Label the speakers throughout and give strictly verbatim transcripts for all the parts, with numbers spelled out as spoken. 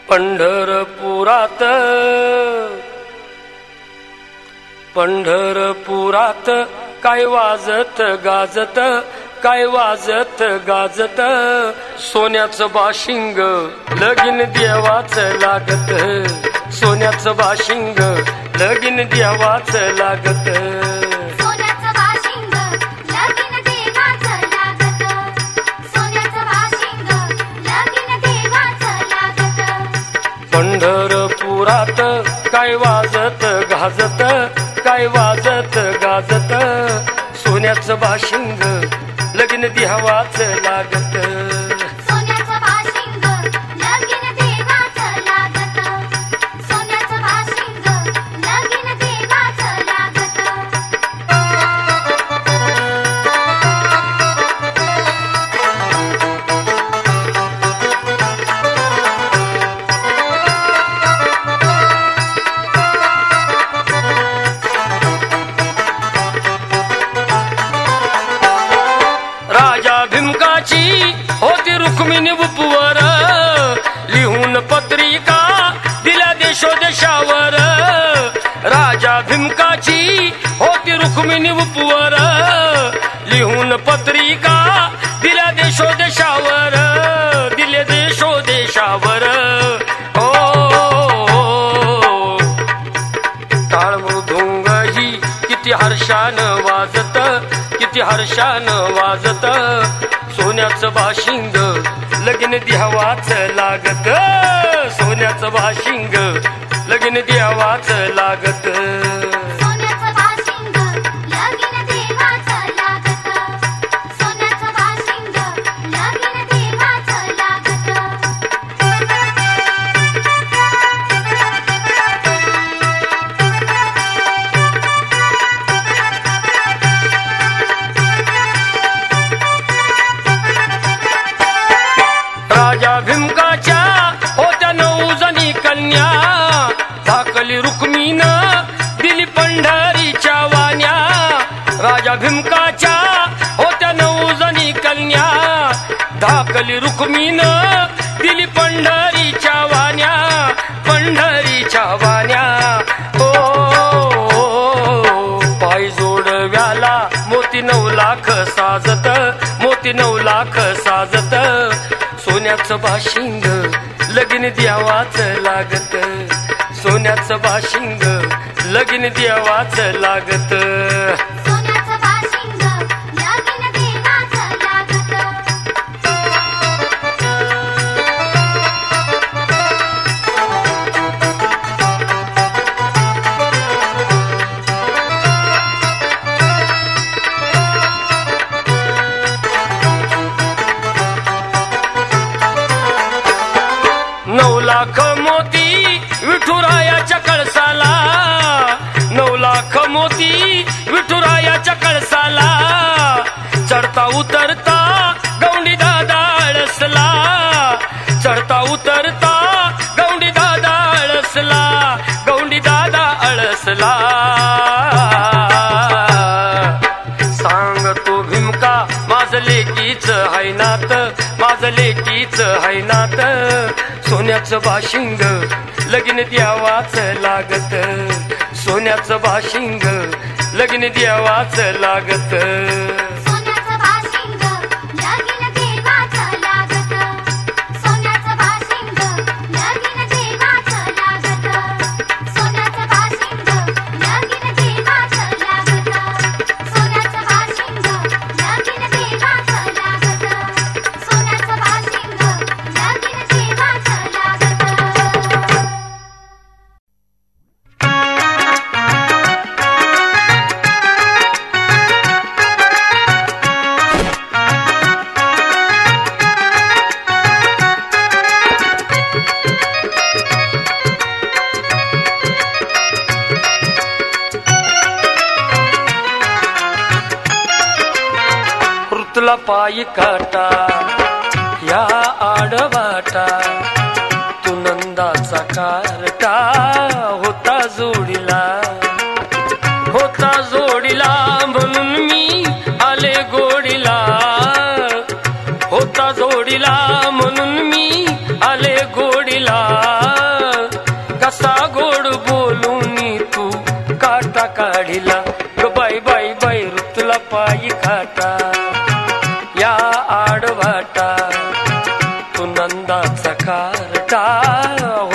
Speaker 1: पंढरपुरात पंढरपुरात काय वाजत गाजत, काय वाजत गाजत, सोन्याचं बाशिंग लगीन देवाचं लागत, सोन्याचं बाशिंग लगीन देवाचं लागत,
Speaker 2: सोन्याचं बाशिंग लगीन देवाचं लागत, सोन्याचं बाशिंग लगीन देवाचं लागत.
Speaker 1: पंढरपुरात काय वाजत गाजत, काय वाजत गाजत, सोन्याचं बाशिंग लगीन देवाचं लागत,
Speaker 2: सोन्याचं बाशिंग लगीन देवाचं लागत, सोन्याचं बाशिंग लगीन देवाचं लागत.
Speaker 1: राजा भीमकाची होती रुक्मिणी उपवर, लिहून पत्रिका दिल्या देशोदेशावर, राजा भीमकाची होती रुक्मिणी उपवर, लिहून पत्रिका दिल्या देशोदेशावर, दिले देशोदेशावर. ओ टाळ मृदुंग ही किती हर्षानं वाजत, किती हर्षानं वाजत, सोन्याचं बाशिंग लगीन देवाचं लागत, सोन्याचं बाशिंग लगीन देवाचं लागत,
Speaker 2: सोन्याचं बाशिंग लगीन देवाचं लागत, सोन्याचं बाशिंग लगीन देवाचं लागत.
Speaker 1: राजा भीमकाच्या होत्या नऊ जणी कन्या, धाकली रुक्मिण दिली पंढरीच्या वाण्या, राजा भीमकाच्या होत्या नऊ जणी कन्या, धाकली रुक्मिण दिली पंढरीच्या वाण्या, पंढरीच्या वाण्या. ओ पाय जोडव्याला मोती नऊ लाख साजत, मोती नऊ लाख साजत, सोन्याचं बाशिंग लगीन देवाचं लागत, सोन्याचं बाशिंग लगीन देवाचं लागत,
Speaker 2: सोन्याचं बाशिंग लगीन देवाचं लागत.
Speaker 1: नऊ लाख मोती विठुरायाच्या कळसाला, नऊ लाख मोती विठुरायाच्या कळसाला, चढता उतरता गौंडी दादा आळसला, चढता उतरता गौंडी दादा आळसला, गौंडी दादा आळसला. सांगतो भीमका माझं लेकीच हाय नात, माझं लेकीच हाय नात, सोन्याचं बाशिंग लगीन देवाचं लागत, सोन्याचं बाशिंग लगीन देवाचं लागत,
Speaker 2: सोन्याचं बाशिंग लगीन देवाचं लागत, सोन्याचं बाशिंग लगीन देवाचं लागत, सोन्याचं बाशिंग लगीन देवाचं लागत, सोन्याचं बाशिंग लगीन देवाचं लागत, सोन्याचं बाशिंग लगीन देवाचं लागत.
Speaker 1: ऋतुला पायी काटा या आडवाटा, तू नंदाचा कारटा होता जोडीला, होता जोडीला म्हणून मी आले गोडीला, होता जोडीला म्हणून मी आले गोडीला.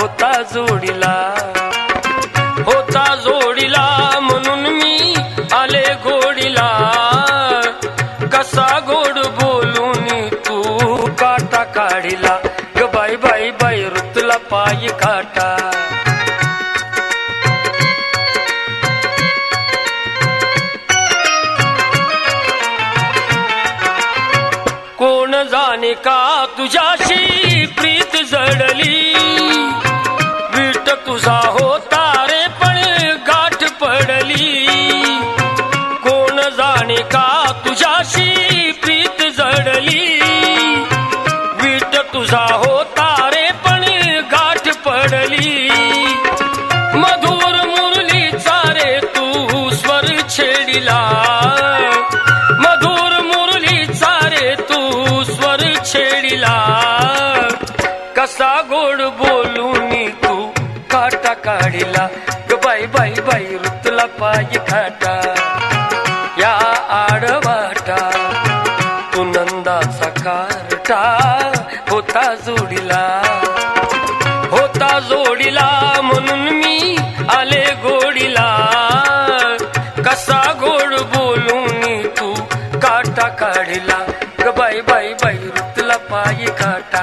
Speaker 1: होता जोडीला. होता जोडीला म्हणून मी आले गोडीला. कसा गोड बोलून तू काटा काढिला. ग बाई बाई बाई ऋतूला पायी काटा. कोण जाणे का तुझ्याशी प्रीत जडली. विट तुझा होता रे पण गाठ पडली. कोण जाणे का तुझ्याशी प्रीत जडली. विट तुझा होता रे पण गाठ पडली. मधुर मुरलीचा रे तू स्वर छेडिला. मधुर मुरलीचा रे तू स्वर छेडिला. कसा गोड बोलून तू काटा काढिला. ग बाई बाई बाई ऋतूला पायी काटा. या आडवाटा तू नंदाचा कारटा. होता जोडीला. होता जोडीला म्हणून मी आले गोडीला. कसा गोड बोलून तू काटा काढिला. ग बाई बाई बाई ऋतूला पायी काटा.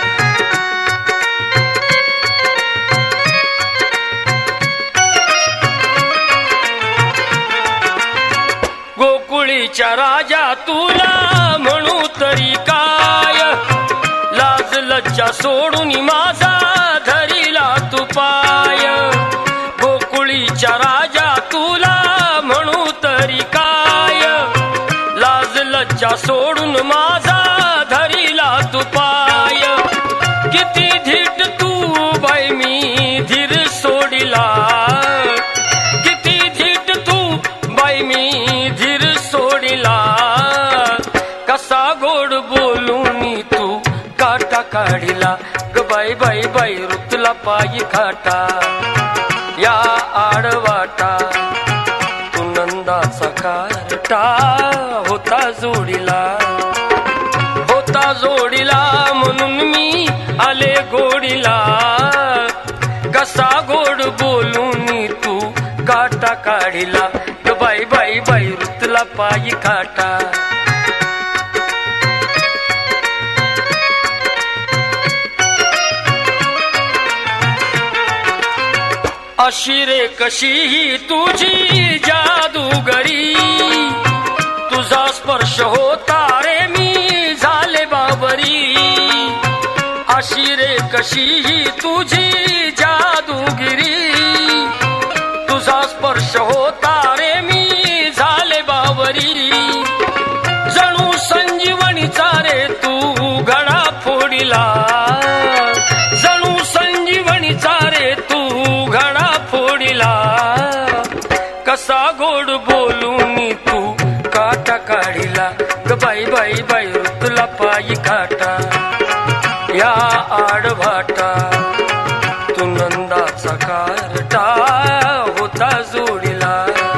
Speaker 1: गोकुळीच्या राजा तुला म्हणू तरी काय. लाज लज्जा सोडून माझा धरिला तू पाय. गोकुळीच्या राजा तुला म्हणू तरी काय. लाज लज्जा सोडून माझा धरिला तू पाय. किती धीट तू बाई मी धीर सोडिला. किती धीट तू बाई मी धीर सोडिला. कसा गोड बोलून तू काटा काढिला. ग बाई बाई बाई ऋतूला पायी काटा. या आडवाटा तू नंदाचा कारटा. होता जोडीला. होता जोडीला म्हणून मी आले गोडीला. कसा गोड बोलून तू काटा काढिला. ग बाई बाई बाई ऋतूला पायी काटा. अशी रे कशी ही तुझी जादूगरी. तुझा स्पर्श होता रे मी झाले बाबरी. अशी रे कशी ही तुझी जादूगिरी. तुझा स्पर्श होता रे मी झाले बाबरी. जणू संजीवनीचा रे तू घडा फोडिला. जणू संजीवनीचा रे तू घडा फोडिला. कसा गोड बोलून तू काटा काढिला. ग बाई बाई बाई ऋतूला पायी काटा. या आडभाटा तू नंदाचा कारटा. होता जोडीला.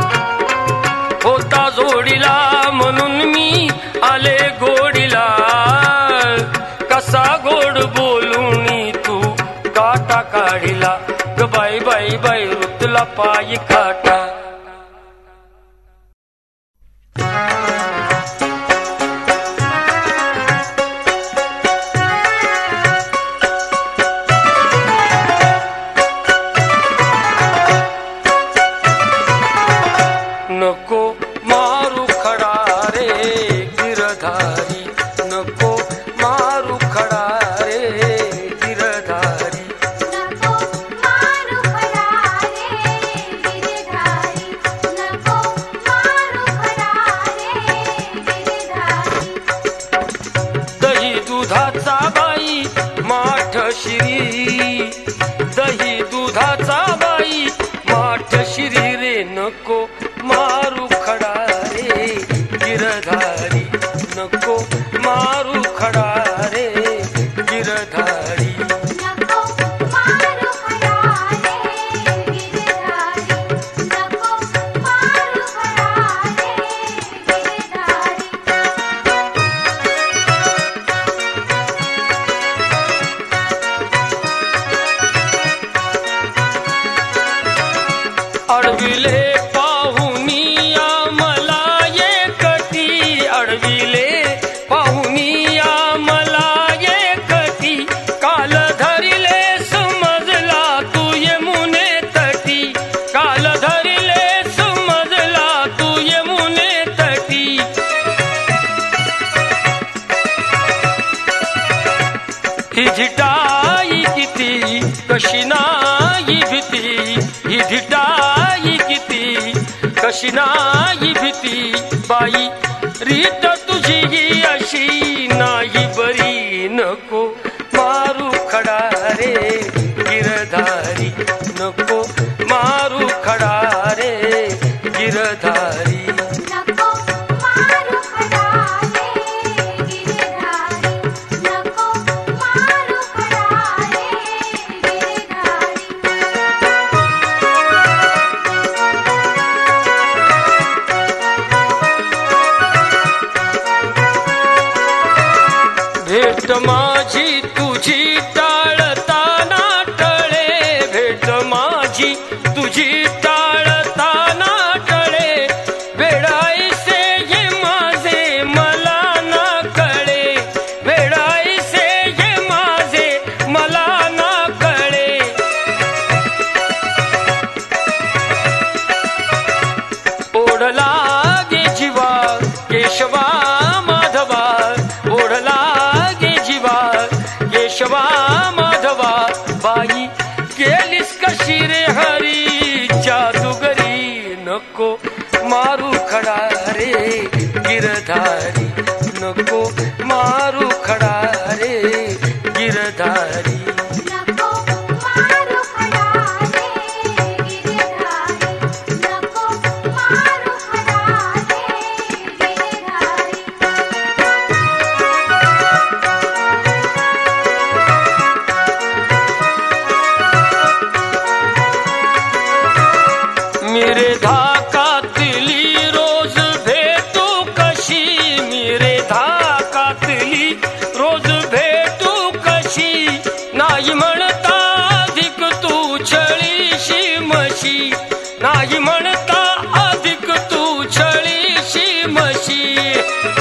Speaker 1: होता जोडीला म्हणून मी आले गोडीला. कसा गोड बोलून तू काटा काढिला. ग बाई बाई बाई ऋतूला पायी काटा. नको मारू खडा रे गिरधारी. नको मारू खडा रे गिरधारी.
Speaker 2: नको मारू खडा रे गिरधारी. नको मारू खडा रे गिरधारी.
Speaker 1: दही दुधाचा बाई माठ शिरी. दही दुधाचा बाई माठ शिरी रे. नको मारू खडा रे गिरधारी. नको मारू खडा रे गिरधारी.
Speaker 2: नको मारू खडा रे गिरधारी. नको मारू खडा रे गिरधारी.
Speaker 1: कशी नाही भीती ही धिटाई किती, कशी नाही भीती बाई रीत तुझी ही अशी नाही बरी, नको मारू खडा रे गिरधारी, नको मारू खडा रे गिरधारी.
Speaker 2: नको मारू खडा रे गिरधारी, नको मारू खडा रे गिरधारी.
Speaker 1: भेट माझी तुझी टाळताना टळे, भेट माझी तुझी टाळताना टळे, वेडाईसे ये माझे मला ना कळे, वेडाईसे ये माझे मला ना कळे. ओढ लागे जीवा केशवा माधवा, ओढ लागे जीवा केशवा माधवा बाई केलीस कशी रे हरी जादूगरी, नको मारू खडा रे गिरधारी, नको मारू खडा रे गिरधारी.
Speaker 2: नको मारू खडा रे गिरधारी, नको मारू खडा रे गिरधारी.
Speaker 1: मिरे धाकातली रोज भेटू कशी, मिरे धाकातली रोज भेटू कशी, नाही म्हणता अधिक तू छळीशी म्हशी, नाही म्हणता अधिक तू छळीशी म्हशी.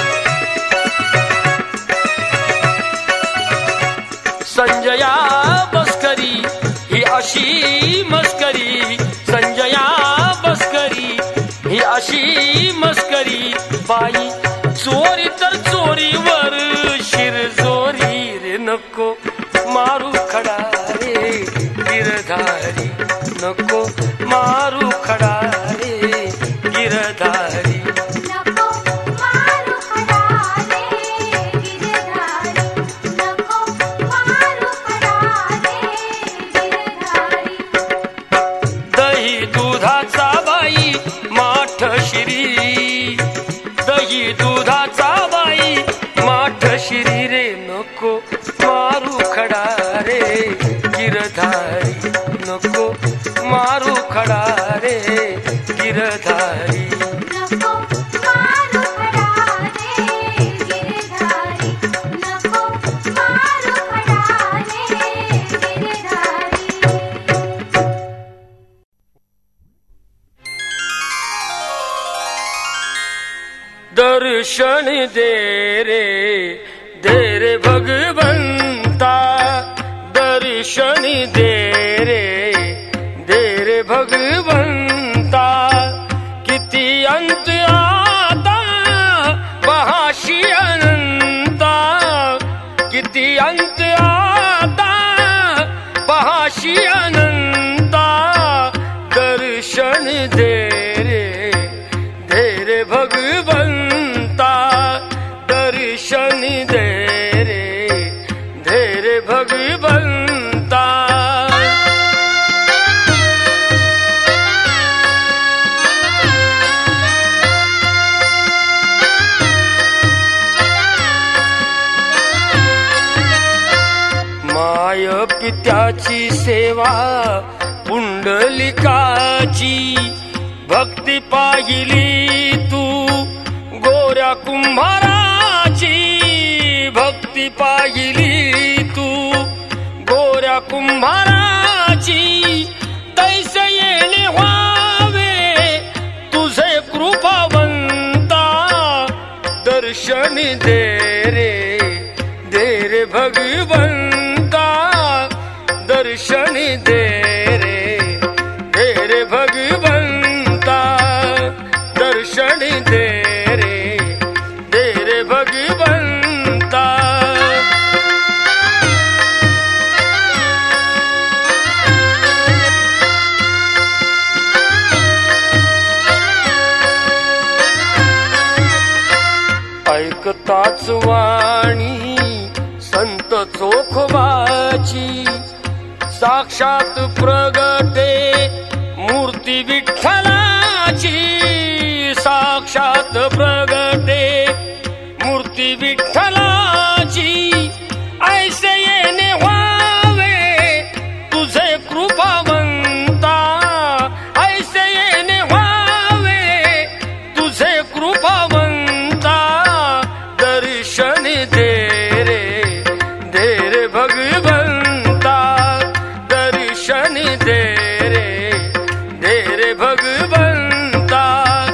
Speaker 1: संजया बस्करी ही अशी मस्करी, संजया बस्करी ही अशी मस्करी बाई चोरी तर चोरीवर शिरजोरी रे, नको मारू खडा रे गिरधारी, नको मारू खडा रे गिरधारी.
Speaker 2: नको मारू खडा रे गिरधारी, नको मारू खडा रे गिरधारी.
Speaker 1: दही दुधाचा बाई माठ शिरी, दही दुधाचा बाई माठ शिरी रे, नको मारू खडा रे गिरधारी, नको मारू खडा रे गिरधारी.
Speaker 2: नको मारू खडा रे गिरधारी, नको मारू खडा रे गिरधारी.
Speaker 1: दर्शन दे रे दे रे भगवंता, दर्शन दे रे दे रे भगवंता. किती अंत आता बहाशी अनंता, किती अंत आता बहाशी अनंता. दर्शन दे रे दे रे भगवंता, दर्शन दे रे दे रे भगवंता. माय पित्याची सेवा पुंडलिकाची, भक्ती पाहिली तू गोऱ्या कुंभाराची, भक्ती पाहिली तू गोऱ्या कुंभाराची. तैसे येणे व्हावे तुझे कृपावंता, दर्शन दे रे दे रे भगवंता, दर्शन दे रे दे रे भगवंता, दर्शन दे रे दे रे भगवंता. सताच वाणी संत चोखोबाची साक्षात प्रगटे मूर्ती विठ्ठलाची साक्षात प्रगटे मूर्ती विठ्ठलाची ऐसे येणे व्हावे तुझे कृपावंता ऐसे येणे व्हावे तुझे कृपावंता दर्शन दे रे दे रे भगवंता दर्शन दे रे दे रे भगवंता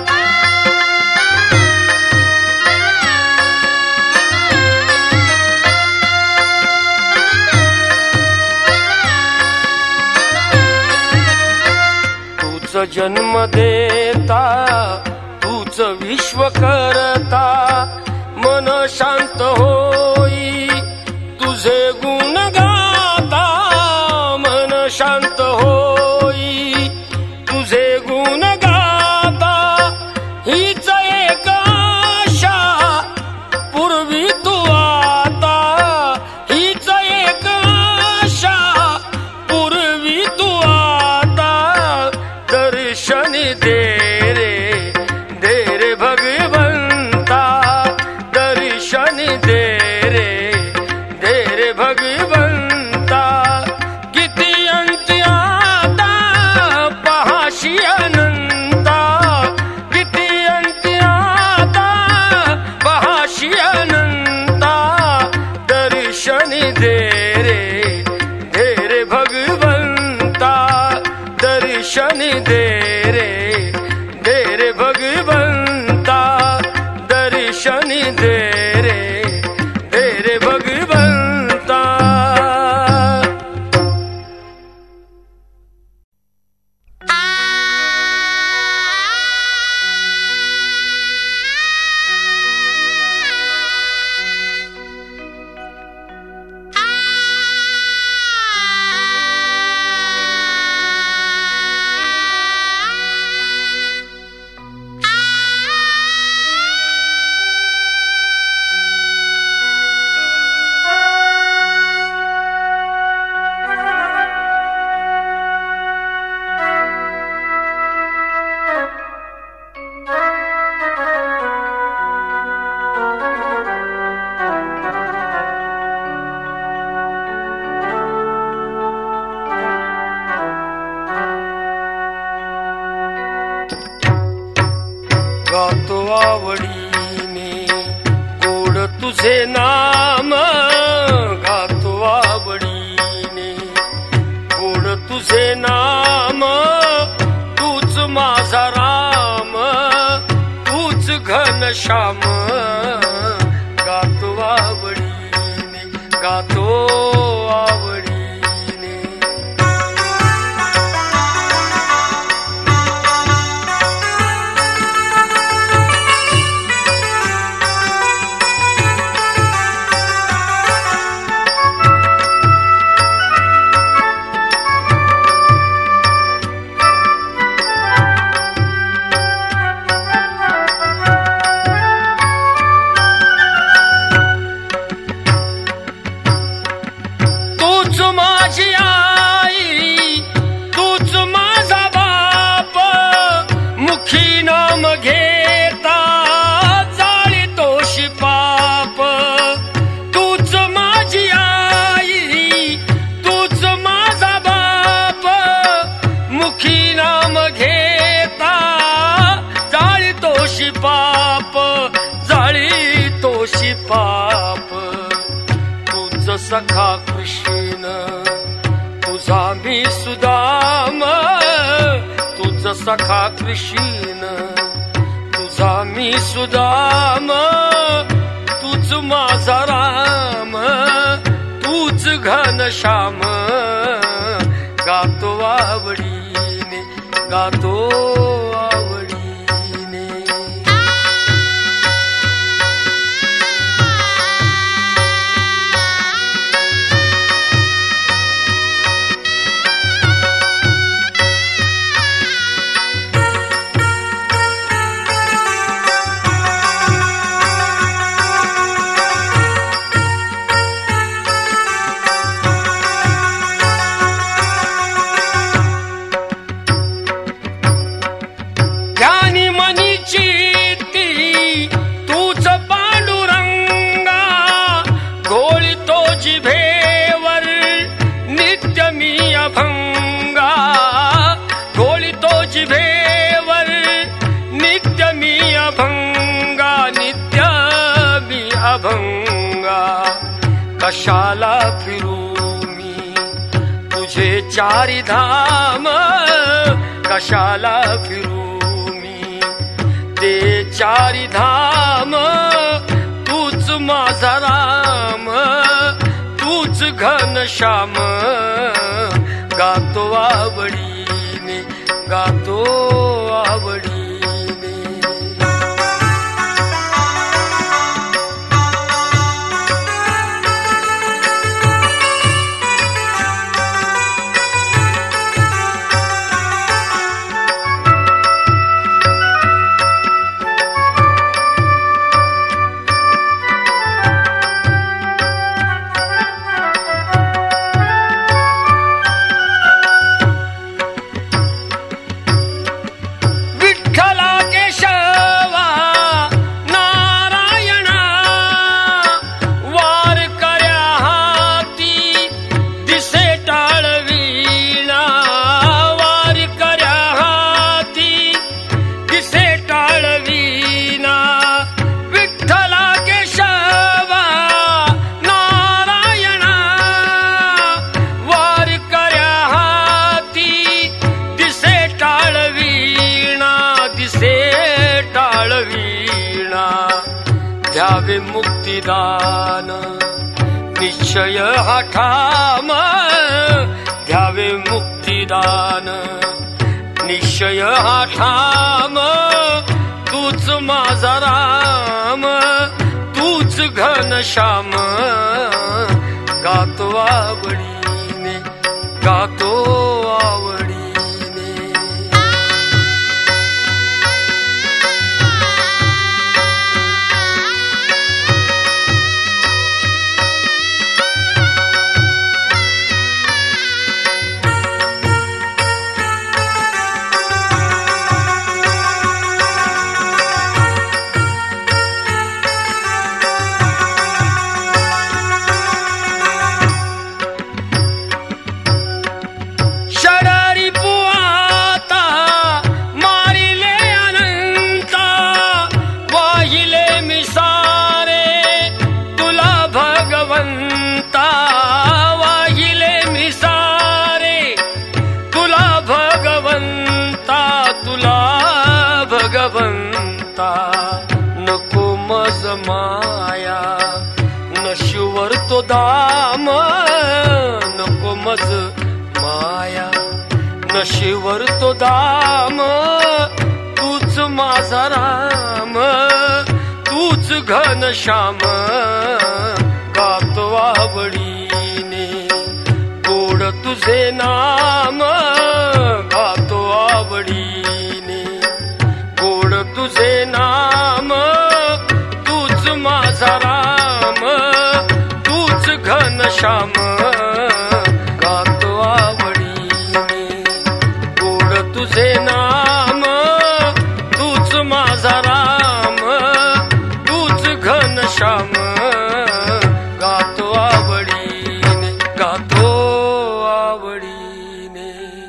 Speaker 1: तूच जन्म देता तूच विश्व करता मन शांत होई तुझे गुण गाता मन शांत होई तुझे गुण गाता हीच एक आशा पूर्वी तू आता हीच एक आशा पूर्वी तू आता दर्शन दे रे दे रे भगवंता दर्शन दे रे दे रे भगवंता किती अंत आता पहाशी अनंता किती अंत आता पहाशी अनंता दर्शन दे रे दे रे भगवंता दर्शन दे रे दे रे भगवंता दर्शन दे रे दे रे भगवंता गातो आवडीने गोड तुझे नाम गातो आवडीने गोड तुझे नाम तूच माझा राम तूच घनश्याम गातो आवडीने गातो आवडीने तूच माझी आई तूच माझा बाप मुखी नाम घेता जाळीतोशी पाप तूच माझी आई तूच माझा बाप मुखी नाम घेता जाळीतोशी पाप जाळीतोशी पाप तुझ सखा कृष्ण तुझा मी सुदाम तुझ सखा कृष्ण तुझा मी सुदाम तूच माझा राम तूच घनश्याम गातो आवडीने गातो आवडीने कशाला फिरू मी तुझे चारी धाम, कशाला फिरू मी ते चारी धाम, तूच माझा राम, तूच घनश्याम, गातो आवडीने, गातो आवडीने. द्यावे मुक्तिदान निश्चय हा ठाम, द्यावे मुक्तिदान निश्चय हा ठाम, तूच माझा राम, तूच घनश्याम, गातो आवडीने, गातो आवडीने. नको मज माया नशिवर तो दाम, नको मज माया नशिवर तो दाम, तूच माझा राम, तूच घनश्याम, गातो आवडीने, गोड तुझे नाम, गातो आवडीने, गोड तुझे नाम, तूच माझा राम, तूच घनश्याम, गातो आवडीने, गोड तुझे नाम, तूच माझा राम, तूच घनश्याम, गातो आवडीने, गातो आवडीने.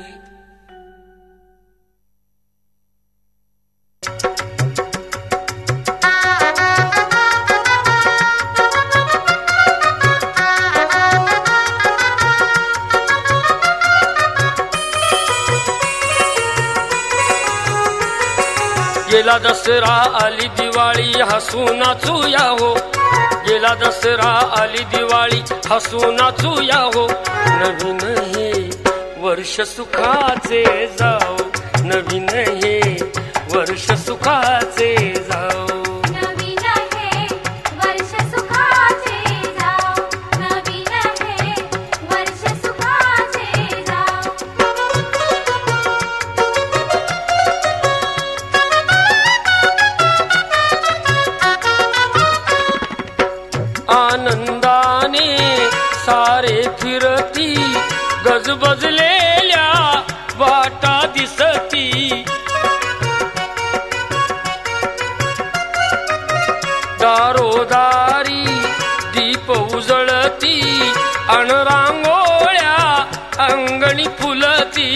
Speaker 1: गेला दसरा आली दिवाळी हसू नाचूया हो, गेला दसरा आली दिवाळी हसू नाचूया हो, नवीन हे वर्ष सुखाचे जाओ, नवीन हे वर्ष सुखाचे जाओ.
Speaker 2: नवीन हे वर्ष सुखाचे जाओ, नवीन हे वर्ष सुखाचे जाओ.
Speaker 1: आनंदाने सारे फिरती, गजबजलेल्या वाटा दिसती, दारोदारी दीप उजळती, अन रांगोळ्या अंगणी फुलती.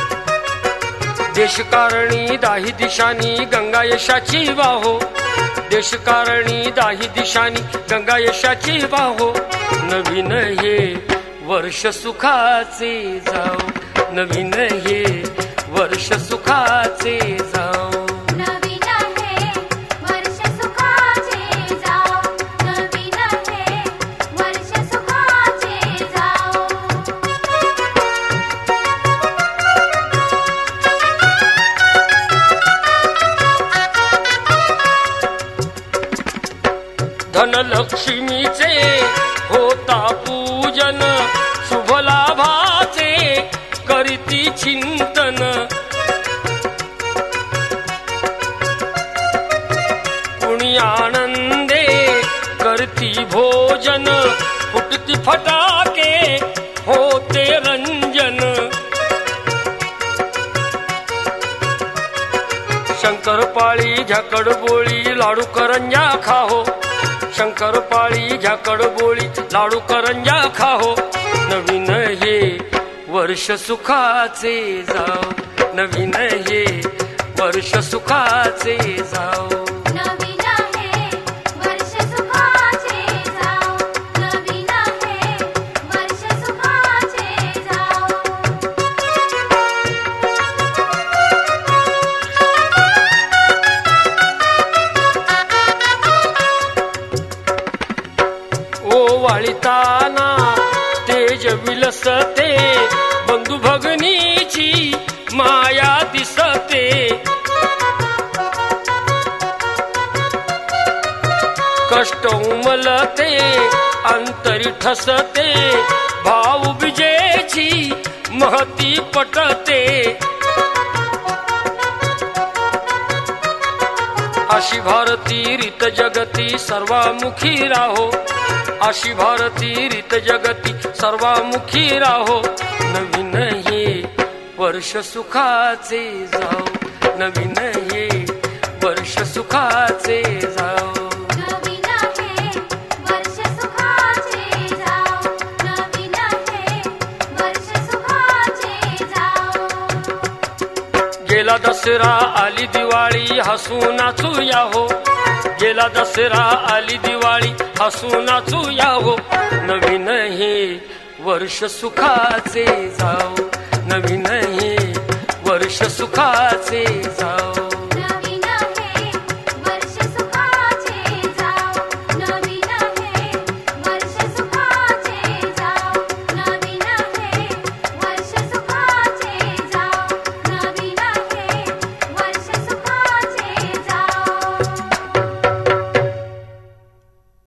Speaker 1: देशकारणी दाही दिशांनी गंगा यशाची वाहो, देशकारणी दाही दिशानी गंगा यशाची वाहो नवीन हे वर्ष सुखाचे जाओ नवीन हे वर्ष सुखाचे जाओ
Speaker 2: नवीन हे वर्ष सुखाचे जाओ नवीन हे वर्ष सुखाचे जाओ
Speaker 1: धनलक्ष्मीचे होता पूजन शुभ लाभाचे करीती चिंतन कुणी आनंदे करती भोजन फुटती फटाके होते रंजन शंकरपाळी झाकडबोळी लाडू करंजा खाहो शंकरपाळी झाकडबोळी लाडू करंजा खाहो नवीन हे वर्ष सुखाचे जाओ नवीन हे वर्ष सुखाचे जाओ
Speaker 2: नवीन हे वर्ष सुखाचे जाओ नवीन हे वर्ष सुखाचे जाओ
Speaker 1: ओवाळिताना तेज विलसते बंधू भगनीची माया दिसते कष्ट उमलते अंतरी ठसते भाऊ विजेची महती पटते अशी भारती रीत जगती सर्वामुखी राहो अशी भारती रीत जगती सर्वामुखी राहो नवीन हे वर्ष सुखाचे जाओ नवीन हे वर्ष सुखाचे जाओ
Speaker 2: नवीन हे वर्ष सुखाचे जाओ नवीन हे वर्ष सुखाचे जाओ
Speaker 1: गेला दसरा आली दिवाळी हसू नाचू याहो गेला दसरा आली दिवाळी हसू नाचू याहो नवीन हे वर्ष सुखाचे जाओ नवीन हे वर्ष सुखाचे जाओ